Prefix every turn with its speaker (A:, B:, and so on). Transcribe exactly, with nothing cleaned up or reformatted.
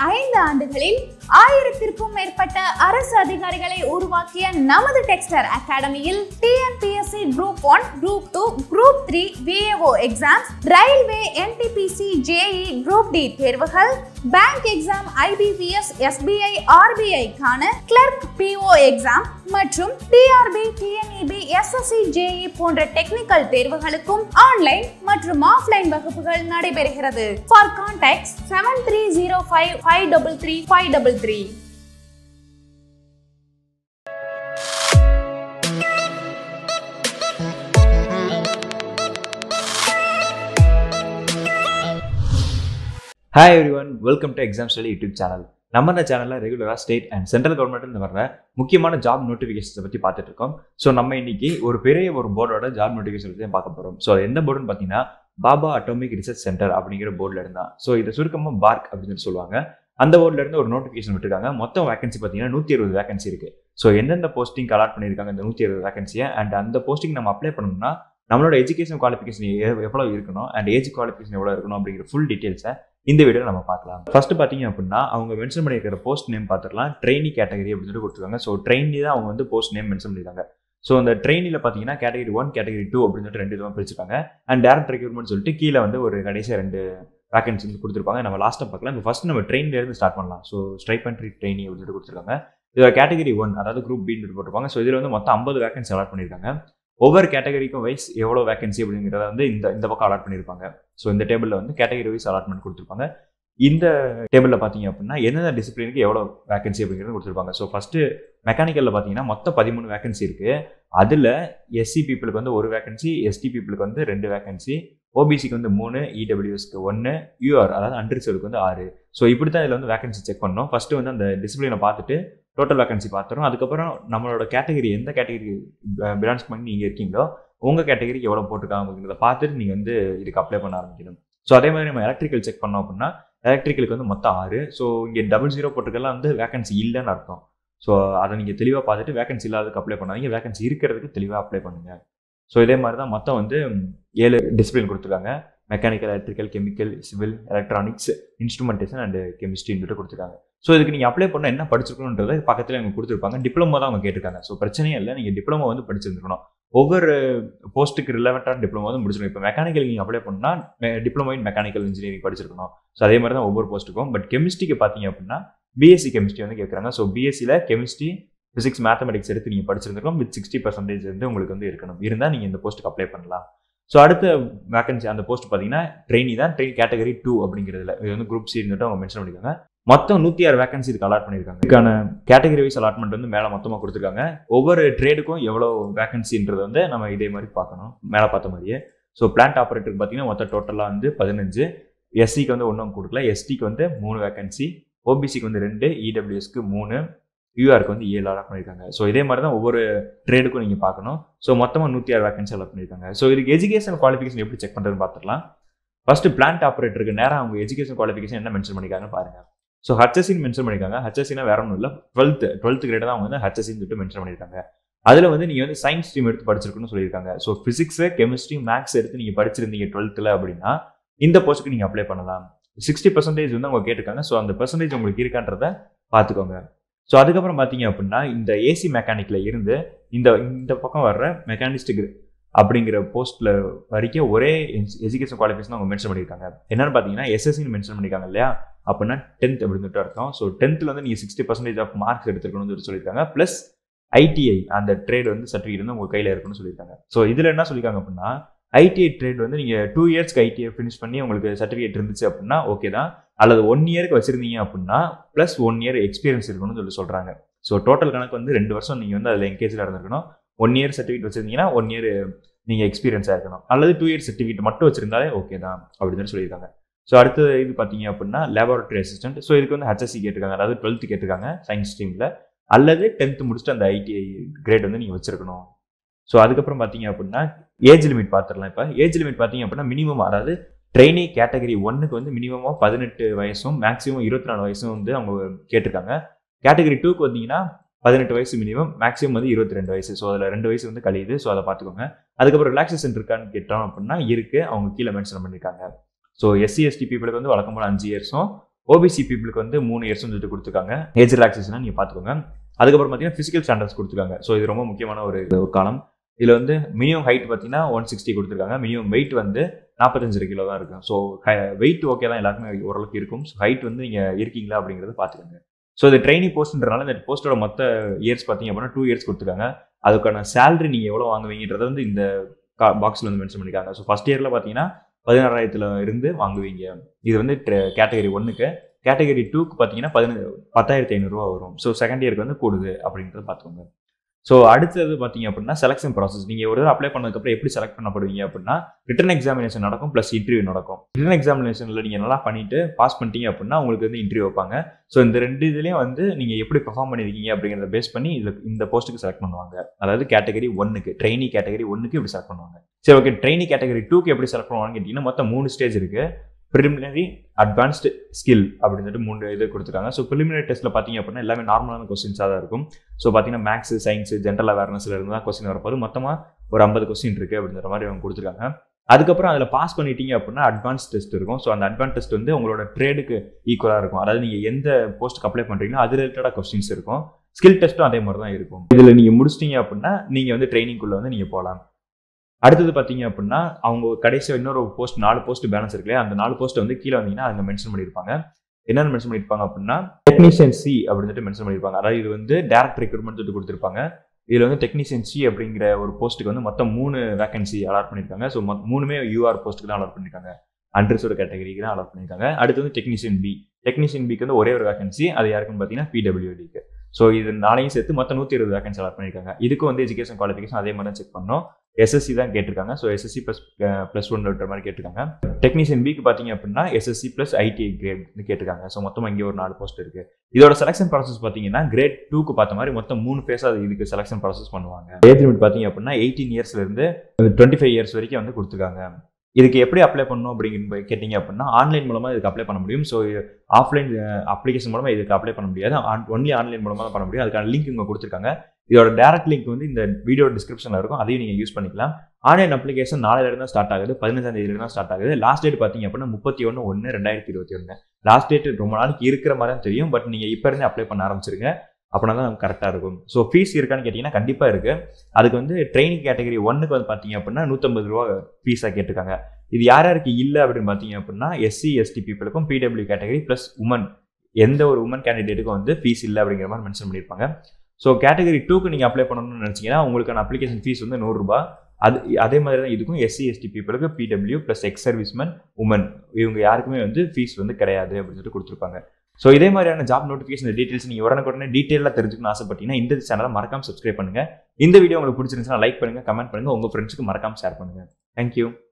A: ஐந்து ஆண்டுகளில் ஆயிரத்திற்கும் மேற்பட்ட அரசு அதிகாரிகளை உருவாக்கிய நமது டெக்ஸ்டர் அகாடமியில் T N P S C Group one, Group two, Group three V A O exams, Railway, N T P C, J E E, Group D தேர்வுகள், Bank exam, I B P S, S B I, R B I கான Clerk P O exam மற்றும் T R B, T N E B, S S C, J E E போன்ற technical தேர்வுகளுக்கும் online மற்றும் offline வகுப்புகள் நடைபெறுகிறது. For contacts seven three zero five five three three five three three.
B: Hi everyone, welcome to Exam Study YouTube channel. நம்ம இந்த சேனல்ல ரெகுலரா state and central கவர்மெண்ட்ல இருந்து வர்ற முக்கியமான ஜாப் நோட்டிஃபிகேஷன்ஸ் பத்தி பார்த்துட்டு இருக்கோம். ஸோ நம்ம இன்னைக்கு ஒரு பெரிய ஒரு போர்டோட ஜாப் நோட்டிஃபிகேஷன் பத்தி பார்க்க போறோம். ஸோ எந்த போர்டுன்னு பார்த்தீங்கன்னா பாபா அட்டாமிக் ரிசர்ச் சென்டர் அப்படிங்கிற போர்டில் இருந்தா. ஸோ இதை சுருக்கமாக பார்க் அப்படின்னு சொல்லுவாங்க. அந்த போர்டில் இருந்து ஒரு நோட்டிஃபிகேஷன் விட்டுருக்காங்க. மொத்தம் வேகன்சி பார்த்தீங்கன்னா நூற்றி அறுபது வேகன்சி இருக்கு. ஸோ எந்தெந்த போஸ்டிங் அலாட் பண்ணியிருக்காங்க இந்த நூற்றி அறுபது வேகன்சியை அண்ட் அந்த போஸ்டிங் நம்ம அப்ளை பண்ணணும்னா நம்மளோட எஜுகேஷன் குவாலிஃபிகேஷன் எவ்வளோ இருக்கணும் அண்ட் ஏஜ் குவாலிஃபிகேஷன் எவ்வளோ இருக்கணும் அப்படிங்கிற ஃபுல் டீட்டெயில்ஸை இந்த வீடியோ நம்ம பார்க்கலாம். ஃபர்ஸ்ட் பார்த்தீங்க அப்படின்னா அவங்க மென்ஷன் பண்ணியிருக்கிற போஸ்ட் நேம் பார்த்துக்கலாம். ட்ரெயினி கேட்டகரி அப்படின்னு சொல்லி கொடுத்துருக்காங்க. ஸோ ட்ரெயினி தான் அவங்க வந்து போஸ்ட் நேம் மென்ஷன் பண்ணியிருக்காங்க. ஸோ அந்த ட்ரெயினில் பார்த்தீங்கன்னா கேட்டகரி ஒன் கேட்டகரி டூ அப்படின்னு சொல்லிட்டு ரெண்டு விதமாக பிரிச்சிருக்காங்க. அண்ட் டேரக்ட் ரெக்ரூட்மெண்ட் சொல்லிட்டு கீழே வந்து ஒரு கடைசியாக ரெண்டு வேகன்சி வந்து கொடுத்துருப்பாங்க. நம்ம லாஸ்ட்டாக பார்க்கலாம். இப்போ ஃபர்ஸ்ட் நம்ம ட்ரெயின்லேருந்து ஸ்டார்ட் பண்ணலாம். ஸோ ஸ்டைபெண்டரி ட்ரெயினி அப்படின்னு சொல்லிட்டு கொடுத்துருக்காங்க. இதில் கேட்டகரி ஒன் அதாவது குரூப் பின்னு போட்டிருப்பாங்க. ஸோ இதில் வந்து மொத்தம் ஐம்பது வேகன்சி அலாட் பண்ணியிருக்காங்க. ஒவ்வொரு கேட்டகரிக்கும் வைஸ் எவ்வளோ வேகன்சி அப்படிங்கிறத வந்து இந்த இந்த பக்கம் அலாட் பண்ணியிருப்பாங்க. ஸோ இந்த டேபிளில் வந்து கேட்டகரி வைஸ் அலாட்மெண்ட் கொடுத்துருப்பாங்க. இந்த டேபிளில் பார்த்தீங்க அப்படின்னா எந்தெந்த டிசிப்ளினுக்கு எவ்வளோ வேகன்சி அப்படிங்கிறது கொடுத்துருப்பாங்க. ஸோ ஃபஸ்ட்டு மெக்கானிக்கலில் பார்த்தீங்கன்னா மொத்தம் பதிமூணு வேகன்சி இருக்குது. அதில் எஸ்சி பீப்புளுக்கு வந்து ஒரு வேகன்சி, எஸ்டி பீப்புளுக்கு வந்து ரெண்டு வேகன்சி, ஓபிசிக்கு வந்து மூணு, இடபிள்யூஎஸ்க்கு ஒன்று, யூஆர் அதாவது அன்ரிசர்வ்க்கு வந்து ஆறு. ஸோ இப்படி தான் இதில் வந்து வேகன்சி செக் பண்ணணும். ஃபஸ்ட்டு வந்து அந்த டிசிப்ளினை பார்த்துட்டு டோட்டல் வேகன்சி பார்த்துரும். அதுக்கப்புறம் நம்மளோட கேட்டகரி எந்த கேட்டகரி பிலான்ஸ் பண்ணி நீங்கள் இருக்கீங்களோ உங்கள் கேட்டகரிக்கு எவ்வளோ போட்டிருக்காங்க அப்படிங்கிறத பார்த்துட்டு நீங்கள் வந்து இதுக்கு அப்ளை பண்ண ஆரம்பிக்கணும். ஸோ அதே மாதிரி நம்ம எலக்ட்ரிக்கல் செக் பண்ணோம் அப்படின்னா எலக்ட்ரிக்கலுக்கு வந்து மொத்தம் ஆறு. ஸோ இங்கே டபுள் ஜீரோ போட்டிருக்கலாம் வந்து வேகன்சி இல்லைன்னு அர்த்தம். ஸோ அதை நீங்கள் தெளிவாக பார்த்துட்டு வேகன்சி இல்லாததுக்கு அப்ளை பண்ணாதீங்க, வேகன்சி இருக்கிறதுக்கு தெளிவாக அப்ளை பண்ணுங்க. ஸோ இதே மாதிரி தான் மொத்தம் வந்து ஏழு டிசிப்ளின் கொடுத்துருக்காங்க. Mechanical, electrical, chemical, civil, electronics, instrumentation and கெமிஸ்ட்ரின்னு கொடுத்துருக்காங்க. ஸோ இதுக்கு நீங்கள் அப்ளை பண்ணால் என்ன படிச்சிருக்கணுன்றது பக்கத்தில் அவங்க கொடுத்துருப்பாங்க. டிப்ளமோ தான் அவங்க கேட்டிருக்காங்க. ஸோ பிரச்சனையே இல்லை, நீங்கள் டிப்ளமோ வந்து படிச்சிருந்துருக்கணும். ஒவ்வொரு போஸ்ட்டுக்கு ரிலவெண்ட்டான டிப்ளமோ வந்து முடிச்சிருக்கணும். இப்போ மெக்கானிக்கல் நீங்கள் அப்ளை பண்ணால் டிப்ளமோ இன் மெக்கானிக்கல் இன்ஜினியரிங் படிச்சிருக்கணும். ஸோ அதே மாதிரி தான் ஒவ்வொரு போஸ்ட்டுக்கும். பட் கெமிஸ்ட்ரிக்கு பார்த்தீங்க அப்படின்னா பிஎஸ்சி கெமிஸ்ட்ரி வந்து கேட்குறாங்க. ஸோ பிஎஸ்சியில் கெமிஸ்ட்ரி, ஃபிசிக்ஸ், மேத்தமெட்டிக்ஸ் எடுத்து நீங்கள் படிச்சிருந்துருக்கோம். வித் சிக்ஸ்டி பர்சன்டேஜ் வந்து உங்களுக்கு வந்து இருக்கணும். இருந்தால் நீங்கள் இந்த போஸ்ட்டுக்கு அப்ளை பண்ணலாம். ஸோ அடுத்த வேகன்சி அந்த போஸ்ட் பார்த்தீங்கன்னா ட்ரெயினி தான். ட்ரெயின் கேட்டகரி டூ அப்படிங்கிறதுல இது வந்து குரூப் சி இருந்துட்டு அவங்க மென்ஷன் பண்ணியிருக்காங்க. மொத்தம் நூற்றி ஆறு வேகன்சி இதுக்கு அலாட் பண்ணியிருக்காங்க. இதுக்கான கேட்டகரி வைஸ் அலாட்மெண்ட் வந்து மேலே மொத்தமாக கொடுத்துருக்காங்க. ஒவ்வொரு ட்ரேடுக்கும் எவ்வளோ வேகன்சின்றது வந்து நம்ம இதே மாதிரி பார்க்கணும், மேலே பார்த்த மாதிரியே. ஸோ பிளான்ட் ஆப்ரேட்டருக்கு பார்த்தீங்கன்னா மொத்தம் டோட்டலாக வந்து பதினஞ்சு, எஸ்சிக்கு வந்து ஒன்றும் கொடுக்கல, எஸ்டிக்கு வந்து மூணு வேகன்சி, ஓபிசிக்கு வந்து ரெண்டு, இடபிள்யூஎஸ்க்கு மூணு, யூஆருக்கு வந்து ஏழு அலாட் பண்ணியிருக்காங்க. ஸோ இதே மாதிரி தான் ஒவ்வொரு ட்ரேடுக்கும் நீங்கள் பார்க்கணும். ஸோ மொத்தமாக நூற்றி ஆறு வேகன்சி அலாட் பண்ணியிருக்காங்க. ஸோ இதுக்கு எஜுகேஷன் குவாலிஃபிகேஷன் எப்படி செக் பண்ணுறதுன்னு பார்த்துக்கலாம். ஃபர்ஸ்ட் பிளான்ட் ஆப்ரேட்டருக்கு நேராக அவங்க எஜுகேஷன் குவாலிஃபிகேஷன் என்ன மென்ஷன் பண்ணியிருக்காங்கன்னு பாருங்க. ஸோ ஹச்எஸ்சின்னு மென்ஷன் பண்ணியிருக்காங்க. ஹச்எஸ்சினா வேற ஒன்றும் இல்லை, டுவெல்த்து டுவெல்த்து கிரேட் தான் அவங்க வந்து ஹச்எஸ்சின்னு சொல்லிட்டு மென்ஷன் பண்ணியிருக்காங்க. அதில் வந்து நீங்கள் வந்து சயின்ஸ் ஸ்ட்ரீம் எடுத்து படிச்சிருக்குன்னு சொல்லியிருக்காங்க. ஸோ ஃபிசிக்ஸ், கெமிஸ்ட்ரி, மேக்ஸ் எடுத்து நீங்கள் படிச்சிருந்தீங்க டுவெல்த்தில் அப்படின்னா இந்த போஸ்ட்டுக்கு நீங்கள் அப்ளை பண்ணலாம். சிக்ஸ்டி பர்சன்டேஜ் வந்து அவங்க கேட்டிருக்காங்க. ஸோ அந்த பர்சன்டேஜ் உங்களுக்கு இருக்கான்றத பார்த்துக்கோங்க. ஸோ அதுக்கப்புறம் பார்த்தீங்க அப்படின்னா இந்த ஏசி மெக்கானிக்கில் இருந்து இந்த இந்த பக்கம் வர்ற மெக்கானிஸ்ட் அப்படிங்கிற போஸ்ட்டில் வரைக்கும் ஒரே எஜுகேஷன் குவாலிஃபிகேஷன் அவங்க மென்ஷன் பண்ணியிருக்காங்க. என்னென்னு பார்த்தீங்கன்னா எஸ்எஸ்சின்னு மென்ஷன் பண்ணியிருக்காங்க இல்லையா, அப்படின்னா டென்த் அப்படின்னு சொல்லிட்டு அர்த்தம். ஸோ டென்த்தில் வந்து நீங்கள் சிக்ஸ்டி பர்சன்டேஜ் ஆஃப் மார்க்ஸ் எடுத்துருக்கணும்னு சொல்லியிருக்காங்க. ப்ளஸ் ஐடிஐ அந்த ட்ரேட் வந்து சர்டிஃபிகேட் வந்து உங்கள் கையில் இருக்குன்னு சொல்லியிருக்காங்க. ஸோ இதில் என்ன சொல்லியிருக்காங்க அப்படின்னா ஐடிஐ ட்ரேட் வந்து நீங்கள் டூ இயர்ஸ்க்கு ஐடிஐ ஃபினிஷ் பண்ணி உங்களுக்கு சர்டிஃபிகேட் இருந்துச்சு அப்படின்னா ஓகே தான். அல்லது ஒன் இயருக்கு வச்சிருந்தீங்க அப்படின்னா ப்ளஸ் ஒன் இயர் எக்ஸ்பீரியன்ஸ் இருக்கணும்னு சொல்லி சொல்கிறாங்க. ஸோ டோட்டல் கணக்கு வந்து ரெண்டு வருஷம் நீங்கள் வந்து அதில் என்கேஜில் இருந்திருக்கணும். ஒன் இயர் சர்டிஃபிகேட் வச்சிருந்தீங்கன்னா ஒன் இயர் நீங்கள் எக்ஸ்பீரியன்ஸாக இருக்கணும். அல்லது டூ இயர் சர்டிஃபிகேட் மட்டும் வச்சிருந்தாலே ஓகே தான் அப்படின்னு சொல்லியிருக்காங்க. ஸோ அடுத்தது இது பார்த்தீங்க அப்படின்னா லேபரட்டரி அசிஸ்டன்ட். ஸோ இதுக்கு வந்து ஹச்எஸ்சி கேட்டிருக்காங்க, அதாவது டுவெல்த்து கேட்டிருக்காங்க சயின்ஸ் ஸ்ட்ரீமில், அல்லது டென்த்து முடிச்சுட்டு அந்த ஐடிஐ கிரேட் வந்து நீங்கள் வச்சிருக்கணும். ஸோ அதுக்கப்புறம் பார்த்தீங்க அப்படின்னா ஏஜ் லிமிட் பார்த்துடலாம். இப்போ ஏஜ் லிமிட் பார்த்தீங்க அப்படின்னா மினிமம், அதாவது ட்ரெயினி கேட்டகரி ஒன்னுக்கு வந்து மினிமமாக பதினெட்டு வயசும் மேக்ஸிமம் இருபத்தி நாலு வயசும் வந்து அவங்க கேட்டிருக்காங்க. கேட்டகரி டூக்கு வந்தீங்கன்னா பதினெட்டு வயசு மினிமம், மேக்ஸிமம் வந்து இருபத்தி ரெண்டு வயசு. ஸோ அதில் ரெண்டு வயசு வந்து கழியுது. ஸோ அதை பார்த்துக்கோங்க. அதுக்கப்புறம் ரிலாக்ஸேஷன் இருக்கான்னு கேட்டோம் அப்படின்னா இருக்குது, அவங்க கீழே மென்ஷன் பண்ணியிருக்காங்க. ஸோ எஸ்சி எஸ்டி பீப்புளுக்கு வந்து வழக்கம் போல அஞ்சு இயர்ஸும், ஓபிசி பீப்புளுக்கு வந்து மூணு இயர்ஸ் வந்துட்டு கொடுத்துருக்காங்க ஏஜ் ரிலாக்ஸேஷனாக நீங்கள் பார்த்துக்கோங்க. அதுக்கப்புறம் பார்த்தீங்கன்னா ஃபிசிக்கல் ஸ்டாண்டர்ட்ஸ் கொடுத்துருக்காங்க. ஸோ இது ரொம்ப முக்கியமான ஒரு ஒரு காலம். இதில் வந்து மினிமம் ஹைட் பார்த்தீங்கன்னா ஒன் சிக்ஸ்டி கொடுத்துருக்காங்க. மினிமம் வெயிட் வந்து நாற்பத்தஞ்சு கிலோ தான் இருக்கும். ஸோ வெயிட் ஓகே தான் எல்லாருக்குமே ஓரளவுக்கு இருக்கும். ஸோ ஹைட் வந்து நீங்கள் இருக்கீங்களா அப்படிங்கிறத பார்த்துக்கோங்க. ஸோ இது ட்ரெயினி போஸ்ட்ன்றனால இந்த போஸ்ட்டோட மொத்த இயர்ஸ் பார்த்தீங்க அப்படின்னா டூ இயர்ஸ் கொடுத்துருக்காங்க. அதுக்கான சேலரி நீங்கள் எவ்வளோ வாங்குவீங்கன்றத வந்து இந்த பாக்ஸில் வந்து மென்ஷன் பண்ணியிருக்காங்க. ஸோ ஃபர்ஸ்ட் இயரில் பார்த்தீங்கன்னா பதினாறாயிரத்துல இருந்து வாங்குவீங்க. இது வந்து கேட்டகரி ஒன்னுக்கு. கேட்டகரி டூக்கு பார்த்தீங்கன்னா பதினஞ்சு பத்தாயிரத்தி ஐநூறுரூவா வரும். ஸோ செகண்ட் இயருக்கு வந்து கூடுது அப்படின்றத பார்த்துக்கோங்க. ஸோ அடுத்தது பார்த்தீங்க அப்படின்னா செலக்ஷன் ப்ராசஸ். நீங்கள் ஒரு தடவை அப்ளை பண்ணதுக்கப்புறம் எப்படி செலக்ட் பண்ணப்படுவீங்க அப்படின்னா ரிட்டன் எக்ஸாமினேஷன் நடக்கும் ப்ளஸ் இன்டர்வியூ நடக்கும். ரிட்டன் எக்ஸாமினேஷனில் நீங்கள் நல்லா பண்ணிட்டு பாஸ் பண்ணிட்டீங்க அப்படின்னா உங்களுக்கு வந்து இன்டர்வியூ வைப்பாங்க. ஸோ இந்த ரெண்டு இதுலேயும் வந்து நீங்கள் எப்படி பெர்ஃபார்ம் பண்ணியிருக்கீங்க அப்படிங்கிறத பேஸ் பண்ணி இதில் இந்த போஸ்ட்டுக்கு செலக்ட் பண்ணுவாங்க. அதாவது கேட்டகரி ஒன்னுக்கு ட்ரெயினி கேட்டகரி ஒன்னுக்கு இப்படி செலக்ட் பண்ணுவாங்க. சரி ஓகே, ட்ரெயினி கேட்டகரி டூக்கு எப்படி செலக்ட் பண்ணுவாங்கன்னு கேட்டிங்கன்னா மொத்தம் மூணு ஸ்டேஜ் இருக்குது. ப்ரிலிமினரி, அட்வான்ஸ்டு, ஸ்கில் அப்படின்னு சொல்லிட்டு மூணு இது கொடுத்துருக்காங்க. ஸோ ப்ரிலிமினரி டெஸ்ட்டில் பார்த்தீங்க அப்படின்னா எல்லாமே நார்மலான கொஸ்டின்ஸாக தான் இருக்கும். ஸோ பார்த்தீங்கன்னா மேக்ஸ், சயின்ஸ், ஜென்ரல் அவேர்னஸ்ல இருந்து தான் கொஸ்டின் வரப்போது. மொத்தமாக ஒரு ஐம்பது கொஸ்டின் இருக்குது அப்படின்ற மாதிரி அவங்க கொடுத்துருக்காங்க. அதுக்கப்புறம் அதில் பாஸ் பண்ணிட்டீங்க அப்படின்னா அட்வான்ஸ் டெஸ்ட் இருக்கும். ஸோ அந்த அட்வான்ஸ் டெஸ்ட் வந்து உங்களோட ட்ரேடுக்கு ஈக்குவலாக இருக்கும். அதாவது நீங்கள் எந்த போஸ்ட்டுக்கு அப்ளை பண்ணுறீங்களோ அது ரிலேட்டடாக கொஸ்டின்ஸ் இருக்கும். ஸ்கில் டெஸ்ட்டும் அதே மாதிரி தான் இருக்கும். இதில் நீங்கள் முடிச்சிட்டீங்க அப்படின்னா நீங்கள் வந்து ட்ரைனிங்குள்ளே வந்து நீங்கள் போகலாம். அடுத்தது பார்த்தீங்க அப்படின்னா அவங்க கடைசியாக இன்னொரு போஸ்ட் நாலு போஸ்ட் பேலன்ஸ் இருக்கு. அந்த நாலு போஸ்ட் வந்து கீழே வந்தீங்கன்னா அங்கே மென்ஷன் பண்ணியிருப்பாங்க. என்னென்ன மென்ஷன் பண்ணியிருப்பாங்க அப்படின்னா டெக்னீஷியன் சி அப்படின்னு மென்ஷன் பண்ணியிருப்பாங்க. அதாவது இது வந்து டேரக்ட் ரெக்ரூட்மெண்ட் சொல்லிட்டு கொடுத்துருப்பாங்க. இதில் வந்து டெக்னீஷியன் சி அப்படிங்கிற ஒரு போஸ்ட்டுக்கு வந்து மொத்தம் மூணு வேகன்சி அலாட் பண்ணியிருக்காங்க. ஸோ மூணுமே யூஆர் போஸ்ட்டுக்கு தான் அலாட் பண்ணியிருக்காங்க. அன்ரிசர்வ்டு கேட்டகரிக்கு தான் அலாட் பண்ணியிருக்காங்க. அடுத்து வந்து டெக்னீஷியன் பி. டெக்னீஷியன் பிக்கு வந்து ஒரே ஒரு வேகன்சி. அது யாருக்குன்னு பார்த்தீங்கன்னா பிடபிள்யூடிக்கு. ஸோ இது நாளையும் சேர்த்து மொத்தம் நூற்றி இருபது வேகன்சி அலாட் பண்ணியிருக்காங்க. இதுக்கு வந்து எஜுகேஷன் குவாலிஃபிகேஷன் அதே மாதிரி தான் செக் பண்ணோம். எஸ்எஸ்சி தான் கேட்டிருக்காங்க. So SSC plus plus one மாதிரி கேட்டிருக்காங்க. டெக்னீஷியன் பிக்கு பார்த்தீங்க அப்படின்னா எஸ்எஸ்சி ப்ளஸ் ஐடிஐ கிரேட் கேட்டிருக்காங்க. ஸோ மொத்தம் இங்கே ஒரு நாலு போஸ்ட் இருக்குது. இதோட செலக்ஷன் ப்ராசஸ் பார்த்தீங்கன்னா கிரேட் டூக்கு பார்த்த மாதிரி மொத்தம் மூணு ஃபேஸாக இதுக்கு செலக்ஷன் ப்ராசஸ் பண்ணுவாங்க. ஏஜ் லிமிட் பார்த்தீங்க அப்படின்னா எயிட்டீன் இயர்ஸ்லேருந்து டுவெண்ட்டி ஃபைவ் இயர்ஸ் வரைக்கும் வந்து கொடுத்துருக்காங்க. இதுக்கு எப்படி அப்ளை பண்ணணும் அப்படின்னு கேட்டிங்க அப்படின்னா ஆன்லைன் மூலமாக இதுக்கு அப்ளை பண்ண முடியும். ஸோ ஆஃப்லைன் அப்ளிகேஷன் மூலமாக இதுக்கு அப்ளை பண்ண முடியாது. ஒன்லி ஆன்லைன் மூலமாக தான் பண்ண முடியும். அதுக்கான லிங்க் இங்கே கொடுத்துருக்காங்க. இதோட டேரக்ட் லிங்க் வந்து இந்த வீடியோ டிஸ்கிரிப்ஷனில் இருக்கும். அதையும் நீங்கள் யூஸ் பண்ணிக்கலாம். ஆன்லைன் அப்ளிகேஷன் நாளையிலிருந்து தான் ஸ்டார்ட் ஆகுது. பதினஞ்சாம் தேதியிலிருந்து தான் ஸ்டார்ட் ஆகுது. லாஸ்ட் டேட் பார்த்தீங்க அப்படின்னா முப்பத்தி ஒன்று ஒன்று ரெண்டாயிரத்தி இருபத்தி ஒன்று. லாஸ்ட் டேட் ரொம்ப நாளைக்கு இருக்கிற மாதிரி தான் தெரியும். பட் நீங்கள் இப்போ இருந்தே அப்ளை பண்ண ஆரம்பிச்சிருங்க. அப்படின்னா தான் கரெக்டாக இருக்கும். ஸோ ஃபீஸ் இருக்கான்னு கேட்டிங்கன்னா கண்டிப்பாக இருக்குது. அதுக்கு வந்து ட்ரெயினிங் கேட்டகரி ஒன்னுக்கு வந்து பார்த்தீங்க அப்படின்னா நூற்றம்பது ரூபா ஃபீஸாக கேட்டிருக்காங்க. இது யார் யாருக்கு இல்லை அப்படின்னு பார்த்தீங்க அப்படின்னா எஸ்சி எஸ்டி பீப்புளுக்கும் பிடபிள்யூ கேட்டகரி ப்ளஸ் உமன் எந்த ஒரு உமன் கேண்டிடேட்டுக்கும் வந்து ஃபீஸ் இல்லை அப்படிங்கிற மாதிரி மென்ஷன் பண்ணியிருப்பாங்க. ஸோ கேட்டகரி டூக்கு நீங்கள் அப்ளை பண்ணணும்னு நினச்சிங்கன்னா உங்களுக்கான அப்ளிகேஷன் ஃபீஸ் வந்து நூறுரூபா. அது அதே மாதிரி தான் இதுக்கும் எஸ்சி எஸ்டி பீப்புளுக்கு PW plus ex serviceman woman இவங்க யாருக்குமே வந்து ஃபீஸ் வந்து கிடையாது அப்படின்னு சொல்லிட்டு கொடுத்துருப்பாங்க. ஸோ இதே மாதிரியான ஜாப் நோட்டிஃபிகேஷன் டீட்டெயில்ஸ் நீங்கள் உடனே டீட்டெயிலாக தெரிஞ்சுக்கணும்னு ஆசைப்பட்டீங்கன்னா இந்த சேனலை மறக்காம சப்ஸ்கிரைப் பண்ணுங்கள். இந்த வீடியோ உங்களுக்கு பிடிச்சிருந்துச்சுன்னா லைக் பண்ணுங்கள், கமெண்ட் பண்ணுங்கள், உங்கள் ஃப்ரெண்ட்ஸுக்கு மறக்காம ஷேர் பண்ணுங்கள். தேங்க்யூ.